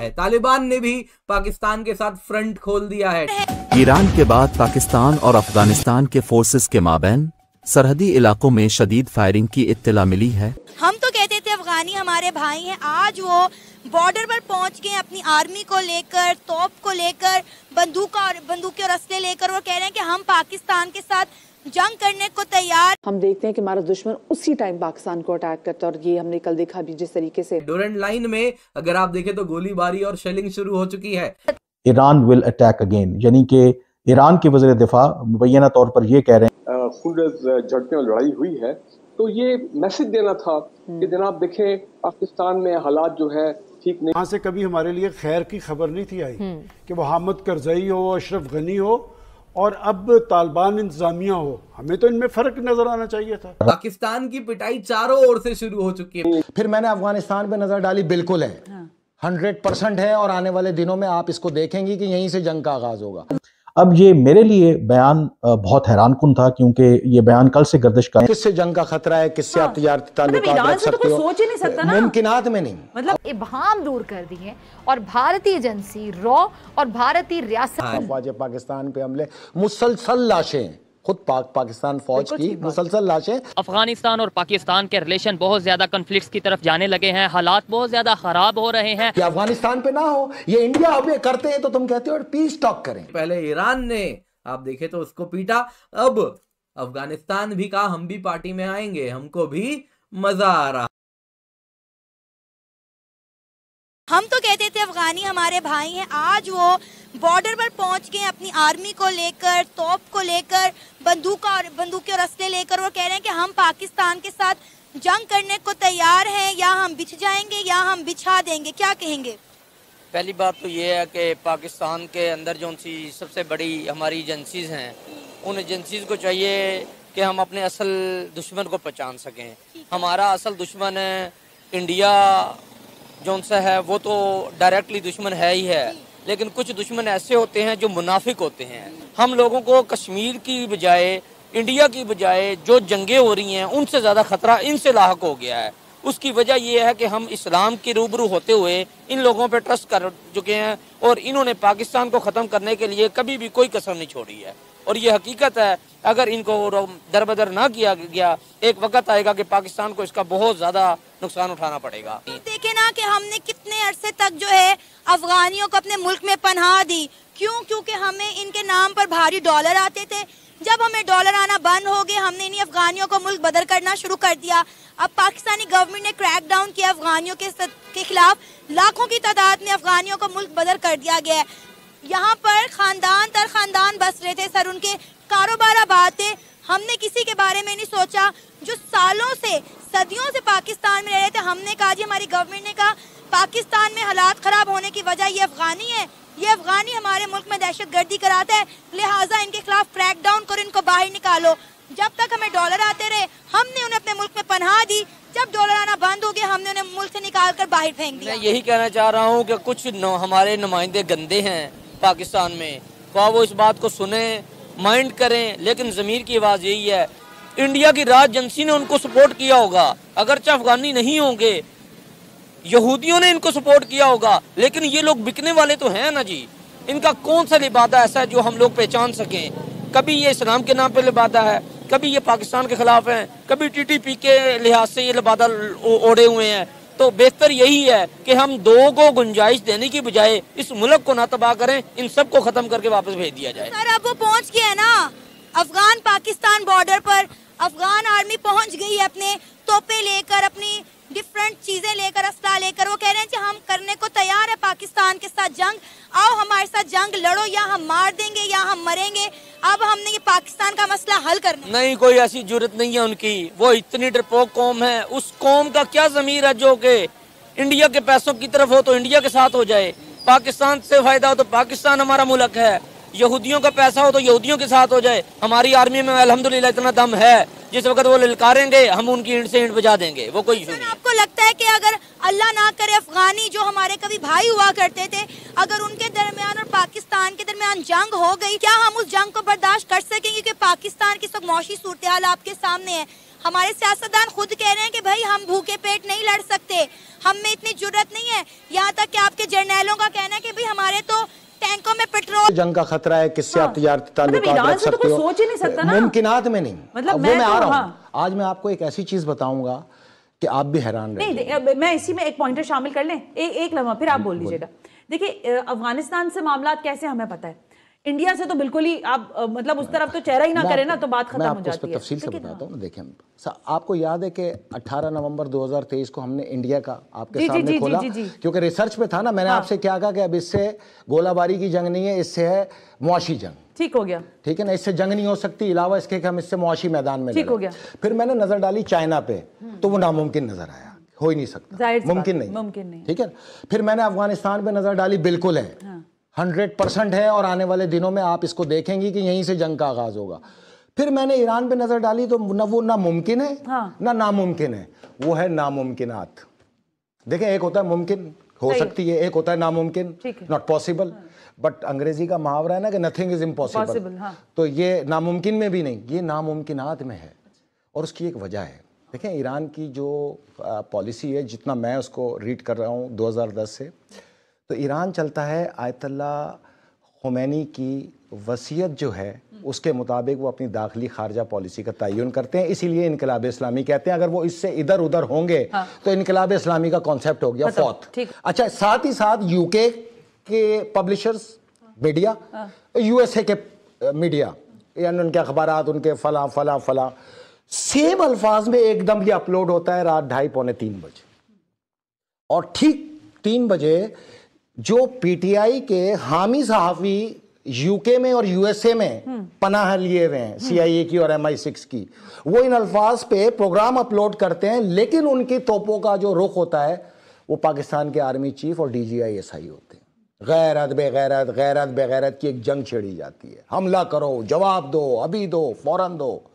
है। तालिबान ने भी पाकिस्तान के साथ फ्रंट खोल दिया है। ईरान के बाद पाकिस्तान और अफगानिस्तान के फोर्सेस के माबैन सरहदी इलाकों में शदीद फायरिंग की इत्तला मिली है। हम तो कहते थे अफगानी हमारे भाई हैं, आज वो बॉर्डर पर पहुंच गए अपनी आर्मी को लेकर, तोप को लेकर, बंदूकें और असले लेकर, और कह रहे हैं कि हम पाकिस्तान के साथ जंग करने को तैयार। हम देखते हैं कि हमारा दुश्मन उसी टाइम पाकिस्तान को अटैक करता है, और ये हमने कल देखा भी जिस तरीके से। डोरेंट लाइन में अगर आप देखें तो गोलीबारी और शेलिंग शुरू हो चुकी है। ईरान विल अटैक अगेन, यानी कि ईरान के वज़ीर दिफा मुबैना तौर पर ये कह रहे हैं झड़पें और लड़ाई हुई है, तो ये मैसेज देना था कि जनाब देखें पाकिस्तान में हालात जो है ठीक नहीं। वहाँ से कभी हमारे लिए खैर की खबर नहीं थी आई कि वो हामिद करजई हो, अशरफ गनी हो और अब तालिबान इंतजामिया हो। हमें तो इनमें फर्क नजर आना चाहिए था। पाकिस्तान की पिटाई चारों ओर से शुरू हो चुकी है। फिर मैंने अफगानिस्तान पे नजर डाली, बिल्कुल है, 100% है, और आने वाले दिनों में आप इसको देखेंगे कि यहीं से जंग का आगाज होगा। अब ये मेरे लिए बयान बहुत हैरानकुन था, क्योंकि ये बयान कल से गर्दिश का किससे जंग का खतरा है, किससे आप तिजारती ताल्लुकात रख सकते हो, सोच ही नहीं सकता ना, मुमकिनात में नहीं। मतलब इबहम दूर कर दिए और भारतीय एजेंसी रॉ और भारतीय रियासत अफवाज पाकिस्तान पे हमले, मुसलसल लाशें, खुद पाकिस्तान फौज की मुसलसल लाशें। अफगानिस्तान और पाकिस्तान के रिलेशन बहुत ज्यादा कन्फ्लिक्ट्स की तरफ जाने लगे हैं, हालात बहुत ज्यादा खराब हो रहे हैं। कि अफगानिस्तान पे ना हो, ये इंडिया पे करते हैं तो तुम कहते हो पीस टॉक करें। पहले ईरान ने आप देखे तो उसको पीटा, अब अफगानिस्तान भी कहा हम भी पार्टी में आएंगे, हमको भी मजा आ रहा। हम तो कहते थे अफगानी हमारे भाई हैं, आज वो बॉर्डर पर पहुंच गए अपनी आर्मी को लेकर, तोप को लेकर, बंदूकें और असले लेकर, और कह रहे हैं कि हम पाकिस्तान के साथ जंग करने को तैयार हैं, या हम बिछ जाएंगे या हम बिछा देंगे। क्या कहेंगे? पहली बात तो ये है कि पाकिस्तान के अंदर जो सी सबसे बड़ी हमारी एजेंसीज हैं, उन एजेंसीज को चाहिए कि हम अपने असल दुश्मन को पहचान सकें। हमारा असल दुश्मन इंडिया जो सा है वो तो डायरेक्टली दुश्मन है ही है, लेकिन कुछ दुश्मन ऐसे होते हैं जो मुनाफिक होते हैं। हम लोगों को कश्मीर की बजाय, इंडिया की बजाय जो जंगें हो रही हैं उनसे ज़्यादा खतरा इनसे लाहक हो गया है। उसकी वजह यह है कि हम इस्लाम के रूबरू होते हुए इन लोगों पे ट्रस्ट कर चुके हैं, और इन्होंने पाकिस्तान को ख़त्म करने के लिए कभी भी कोई कसर नहीं छोड़ी है। और ये हकीकत है, अगर इनको दरबदर ना किया गया, एक वक्त आएगा कि पाकिस्तान को इसका बहुत ज़्यादा नुकसान उठाना पड़ेगा। देखे ना कि हमने कितने अरसे तक जो है अफगानियों को अपने मुल्क में पनाह दी, क्यों? क्योंकि हमें इनके नाम पर भारी डॉलर आते थे। जब हमें डॉलर आना बंद हो गए, हमने इन्हीं अफगानियों को मुल्क बदर करना शुरू कर दिया। अब पाकिस्तानी गवर्नमेंट ने क्रैक डाउन किया अफगानियों के खिलाफ, लाखों की तादाद में अफगानियों को मुल्क बदर कर दिया गया है। यहाँ पर खानदान तर खानदान बस रहे थे सर, उनके कारोबार आबाद थे। हमने किसी के बारे में नहीं सोचा जो सालों से, सदियों से पाकिस्तान में रह रहे थे। हमने कहा जी, हमारी गवर्नमेंट ने कहा पाकिस्तान में हालात खराब होने की वजह ये अफगानी है, ये अफगानी हमारे मुल्क में दहशतगर्दी कराता है, लिहाजा इनके खिलाफ क्रैक डाउन करो, इनको बाहर निकालो। जब तक हमें डॉलर आते रहे, हमने उन्हें अपने मुल्क में पनाह दी। जब डॉलर आना बंद हो गया, हमने उन्हें मुल्क से निकाल कर बाहर फेंक दिया। मैं यही कहना चाह रहा हूँ कि कुछ हमारे नुमाइंदे गंदे हैं पाकिस्तान में, वो इस बात को सुने, माइंड करें, लेकिन ज़मीर की आवाज़ यही है, इंडिया की राज एजेंसी ने उनको सपोर्ट किया होगा, अगरचे अफगानी नहीं होंगे, यहूदियों ने इनको सपोर्ट किया होगा, लेकिन ये लोग बिकने वाले तो हैं ना जी। इनका कौन सा लिबादा ऐसा है जो हम लोग पहचान सकें? कभी ये इस्लाम के नाम पे लिबादा है, कभी ये पाकिस्तान के खिलाफ हैं, कभी टीटीपी के लिहाज से ये लिबादा ओढ़े हुए हैं। तो बेहतर यही है कि हम दो को गुंजाइश देने की बजाय इस मुल्क को ना तबाह करें, इन सब को खत्म करके वापस भेज दिया जाए। सर अब वो पहुंच गया है ना अफगान पाकिस्तान बॉर्डर पर, अफगान आर्मी पहुंच गई है अपने तोपे लेकर, अपनी डिफरेंट चीजें लेकर, असला लेकर। वो कह रहे हैं कि हम करने को तैयार है पाकिस्तान के साथ जंग, आओ हमारे साथ जंग लड़ो, या हम मार देंगे या हम मरेंगे। अब हमने ये पाकिस्तान का मसला हल करना नहीं, कोई ऐसी जरूरत नहीं है उनकी। वो इतनी डरपोक कौम है, उस कौम का क्या ज़मीर है जो कि इंडिया के पैसों की तरफ हो तो इंडिया के साथ हो जाए, पाकिस्तान से फायदा हो तो पाकिस्तान हमारा मुल्क है, यहूदियों का पैसा हो तो यहूदियों के साथ हो जाए। हमारी आर्मी में अल्हम्दुलिल्लाह इतना दम है, जिस वक्त वो ललकारेंगे हम उनकी ईंट से ईंट बजा देंगे, वो कोई इशू नहीं। आपको लगता है कि अगर अल्लाह ना करे अफगानी जो हमारे कभी भाई हुआ करते थे, अगर उनके दरमियान और पाकिस्तान के दरमियान जंग हो गई, क्या हम उस जंग को बर्दाश्त कर सकेंगे? क्योंकि पाकिस्तान की सब मौशी सूरत हाल आपके सामने है। हमारे सियासतदान खुद कह रहे हैं कि भाई हम भूखे पेट नहीं लड़ सकते, हम में इतनी जुर्रत नहीं है। यहाँ तक कि आपके जर्नैलों का कहना है कि भाई हमारे तो टैंकों में पेट्रोल, जंग का खतरा है, किससे आप तजारती ताल्लुकात रख तो सकते हो, सोच ही नहीं सकता ना, मुमकिनात में नहीं। मतलब मैं आ रहा हूँ, हाँ। आज मैं आपको एक ऐसी चीज बताऊंगा कि आप भी हैरान रह नहीं, मैं इसी में एक पॉइंटर शामिल कर लें, एक लम्हा फिर आप बोल लीजिएगा। देखिए अफगानिस्तान से मामला कैसे हमें पता है, इंडिया से तो बिल्कुल ही आप मतलब उस तरफ तो चेहरा ही ना करें ना तो बात खत्म हो जाती है। तफसील से बताता हूँ। देखें, आपको याद है कि 18 नवंबर 2023 को हमने इंडिया का आपके सामने खोला, क्योंकि रिसर्च में था ना, मैंने आपसे क्या कहा कि अब इससे गोलाबारी की जंग नहीं है, इससे है मुआशी जंग। ठीक हो गया, ठीक है ना, इससे जंग नहीं हो सकती, अलावा इसके कि हम इससे मुआशी मैदान में ठीक हो गया। फिर मैंने नजर डाली चाइना पे, तो वो नामुमकिन नजर आया, हो ही नहीं सकता, मुमकिन नहीं। ठीक है, फिर मैंने अफगानिस्तान पे नजर डाली, बिल्कुल है, 100% है, और आने वाले दिनों में आप इसको देखेंगे कि यहीं से जंग का आगाज होगा। फिर मैंने ईरान पे नजर डाली, तो वो ना मुमकिन है ना नामुमकिन है, वो है नामुमकिनात। देखें, एक होता है मुमकिन, हो सकती है, एक होता है नामुमकिन, नॉट पॉसिबल। बट अंग्रेजी का मुहावरा है ना कि नथिंग इज इम्पॉसिबल, तो ये नामुमकिन में भी नहीं, ये नामुमकिनात में है, और उसकी एक वजह है। देखें, ईरान की जो पॉलिसी है, जितना मैं उसको रीड कर रहा हूँ 2010 से, तो ईरान चलता है आयतुल्ला खुमैनी की वसीयत जो है उसके मुताबिक वो अपनी दाखिली खारजा पॉलिसी का तयन करते हैं, इसीलिए इनकलाब इस्लामी कहते हैं। अगर वो इससे इधर उधर होंगे तो इनकलाब इस्लामी का कॉन्सेप्ट हो गया फौत। अच्छा, साथ ही साथ यूके के पब्लिशर्स मीडिया, यूएसए के मीडिया, यानी उनके अखबारात, उनके फला फला फला, सेम अल्फाज में एकदम ये अपलोड होता है रात 2:30 पौने 3 बजे, और ठीक 3 बजे जो पीटीआई के हामी सहाफी यूके में और यूएसए में पनाह लिए हुए हैं, सीआईए की और MI6 की, वो इन अल्फाज पे प्रोग्राम अपलोड करते हैं, लेकिन उनकी तोपों का जो रुख होता है वो पाकिस्तान के आर्मी चीफ और DGI-SI होते हैं। गैरत बेगैरत, गैरत बेगैरत की एक जंग छेड़ी जाती है, हमला करो, जवाब दो, अभी दो, फौरन दो।